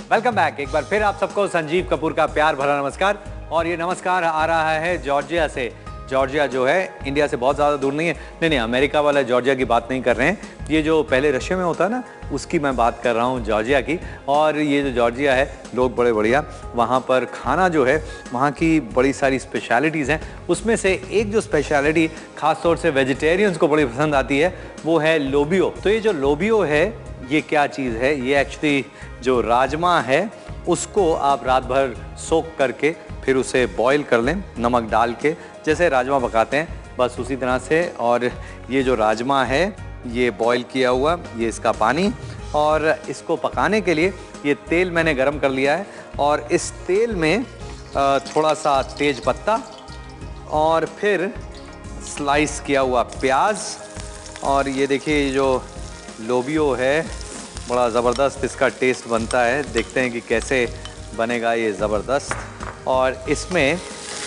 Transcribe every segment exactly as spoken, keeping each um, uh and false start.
Welcome back. एक बार फिर आप सबको संजीव कपूर का प्यार भरा नमस्कार। और ये नमस्कार आ रहा है जॉर्जिया से। जॉर्जिया जो है इंडिया से बहुत ज़्यादा दूर नहीं है। नहीं नहीं अमेरिका वाला जॉर्जिया की बात नहीं कर रहे हैं। ये जो पहले रशिया में होता है ना, उसकी मैं बात कर रहा हूँ, जॉर्जिया की। और ये जो जॉर्जिया है, लोग बड़े बढ़िया, वहाँ पर खाना जो है, वहाँ की बड़ी सारी स्पेशलिटीज़ हैं। उसमें से एक जो स्पेशलिटी ख़ास तौर से वेजिटेरियंस को बड़ी पसंद आती है, वो है लोबियो। तो ये जो लोबियो है, ये क्या चीज़ है? ये एक्चुअली जो राजमा है, उसको आप रात भर सोक करके फिर उसे बॉईल कर लें नमक डाल के, जैसे राजमा पकाते हैं बस उसी तरह से। और ये जो राजमा है, ये बॉईल किया हुआ, ये इसका पानी। और इसको पकाने के लिए ये तेल मैंने गरम कर लिया है। और इस तेल में थोड़ा सा तेज पत्ता और फिर स्लाइस किया हुआ प्याज। और ये देखिए, ये जो लोबियो है, बड़ा ज़बरदस्त इसका टेस्ट बनता है। देखते हैं कि कैसे बनेगा ये ज़बरदस्त। और इसमें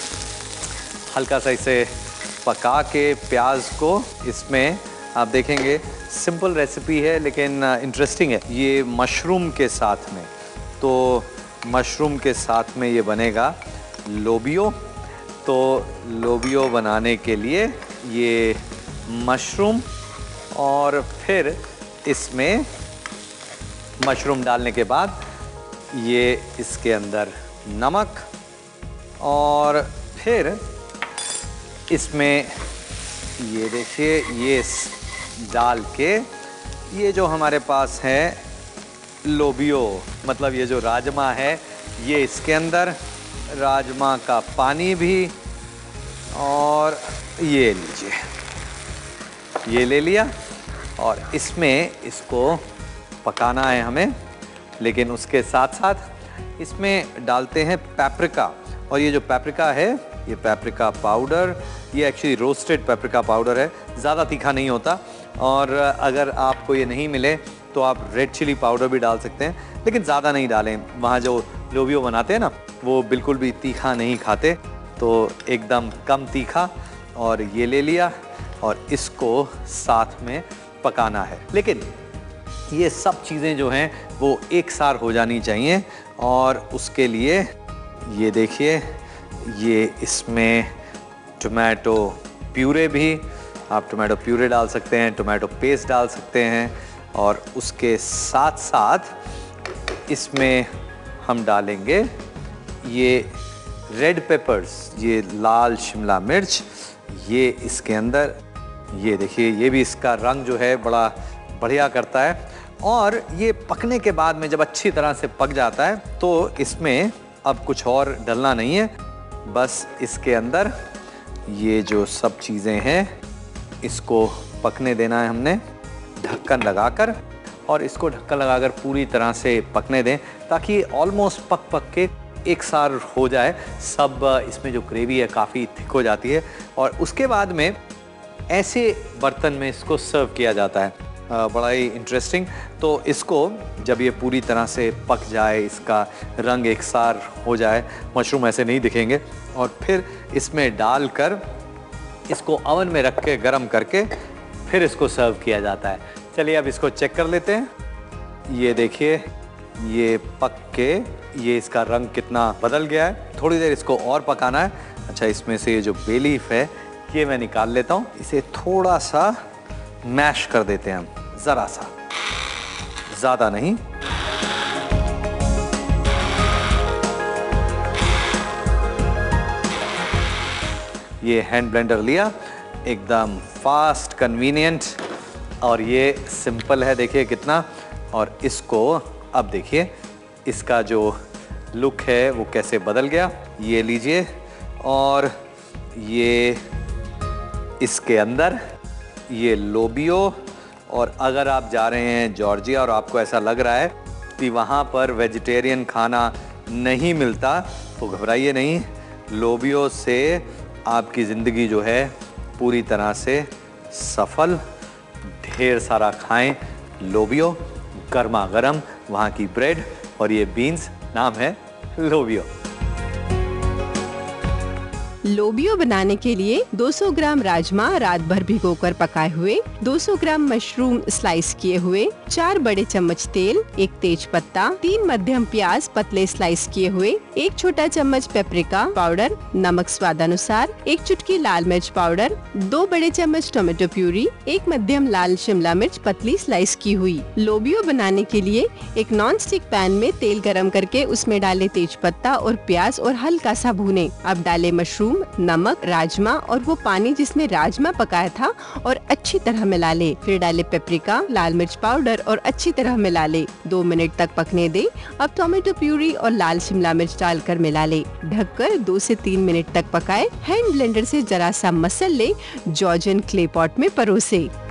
हल्का सा इसे पका के प्याज को, इसमें आप देखेंगे सिंपल रेसिपी है लेकिन इंटरेस्टिंग है। ये मशरूम के साथ में, तो मशरूम के साथ में ये बनेगा लोबियो। तो लोबियो बनाने के लिए ये मशरूम, और फिर इसमें मशरूम डालने के बाद ये इसके अंदर नमक, और फिर इसमें ये देखिए, ये डाल के ये जो हमारे पास है लोबियो, मतलब ये जो राजमा है, ये इसके अंदर, राजमा का पानी भी, और ये लीजिए, ये ले लिया। और इसमें इसको पकाना है हमें, लेकिन उसके साथ साथ इसमें डालते हैं पेपरिका। और ये जो पेपरिका है, ये पेपरिका पाउडर, ये एक्चुअली रोस्टेड पेपरिका पाउडर है, ज़्यादा तीखा नहीं होता। और अगर आपको ये नहीं मिले तो आप रेड चिली पाउडर भी डाल सकते हैं, लेकिन ज़्यादा नहीं डालें। वहाँ जो लोबियो बनाते हैं ना, वो बिल्कुल भी तीखा नहीं खाते, तो एकदम कम तीखा। और ये ले लिया और इसको साथ में पकाना है। लेकिन ये सब चीज़ें जो हैं वो एक सार हो जानी चाहिए। और उसके लिए ये देखिए, ये इसमें टोमेटो प्यूरे भी, आप टोमेटो प्यूरे डाल सकते हैं, टोमेटो पेस्ट डाल सकते हैं। और उसके साथ साथ इसमें हम डालेंगे ये रेड पेपर्स, ये लाल शिमला मिर्च, ये इसके अंदर, ये देखिए, ये भी इसका रंग जो है बड़ा बढ़िया करता है। और ये पकने के बाद में जब अच्छी तरह से पक जाता है, तो इसमें अब कुछ और डलना नहीं है, बस इसके अंदर ये जो सब चीज़ें हैं, इसको पकने देना है हमने ढक्कन लगाकर। और इसको ढक्कन लगाकर पूरी तरह से पकने दें, ताकि ऑलमोस्ट पक पक के एक सार हो जाए सब। इसमें जो ग्रेवी है काफ़ी थिक हो जाती है। और उसके बाद में ऐसे बर्तन में इसको सर्व किया जाता है, बड़ा ही इंटरेस्टिंग। तो इसको जब ये पूरी तरह से पक जाए, इसका रंग एक सार हो जाए, मशरूम ऐसे नहीं दिखेंगे, और फिर इसमें डालकर इसको ओवन में रख के गरम करके फिर इसको सर्व किया जाता है। चलिए अब इसको चेक कर लेते हैं। ये देखिए, ये पक के ये इसका रंग कितना बदल गया है। थोड़ी देर इसको और पकाना है। अच्छा, इसमें से ये जो बे लीफ है, ये मैं निकाल लेता हूँ। इसे थोड़ा सा मैश कर देते हैं हम, ज़रा सा, ज़्यादा नहीं। ये हैंड ब्लेंडर लिया, एकदम फास्ट, कन्वीनियंट, और ये सिंपल है, देखिए कितना। और इसको अब देखिए, इसका जो लुक है वो कैसे बदल गया। ये लीजिए, और ये इसके अंदर ये लोबियो। और अगर आप जा रहे हैं जॉर्जिया और आपको ऐसा लग रहा है कि वहाँ पर वेजिटेरियन खाना नहीं मिलता, तो घबराइए नहीं, लोबियो से आपकी ज़िंदगी जो है पूरी तरह से सफल। ढेर सारा खाएं लोबियो, गर्मा गर्म वहाँ की ब्रेड, और ये बीन्स, नाम है लोबियो। लोबियो बनाने के लिए दो सौ ग्राम राजमा रात भर भिगोकर पकाए हुए, दो सौ ग्राम मशरूम स्लाइस किए हुए, चार बड़े चम्मच तेल, एक तेज पत्ता, तीन मध्यम प्याज पतले स्लाइस किए हुए, एक छोटा चम्मच पेपरिका पाउडर, नमक स्वादानुसार, एक चुटकी लाल मिर्च पाउडर, दो बड़े चम्मच टोमेटो प्यूरी, एक मध्यम लाल शिमला मिर्च पतली स्लाइस की हुई। लोबियो बनाने के लिए एक नॉन स्टिक पैन में तेल गरम करके उसमें डाले तेज पत्ता और प्याज और हल्का सा भूने। अब डाले मशरूम, नमक, राजमा और वो पानी जिसमें राजमा पकाया था और अच्छी तरह मिला ले। फिर डाले पेपरिका, लाल मिर्च पाउडर और अच्छी तरह मिला ले। दो मिनट तक पकने दे। अब टोमेटो प्यूरी और लाल शिमला मिर्च डालकर मिला ले। ढककर दो से तीन मिनट तक पकाए। हैंड ब्लेंडर से जरा सा मसल ले। जॉर्जियन क्ले पॉट में परोसे।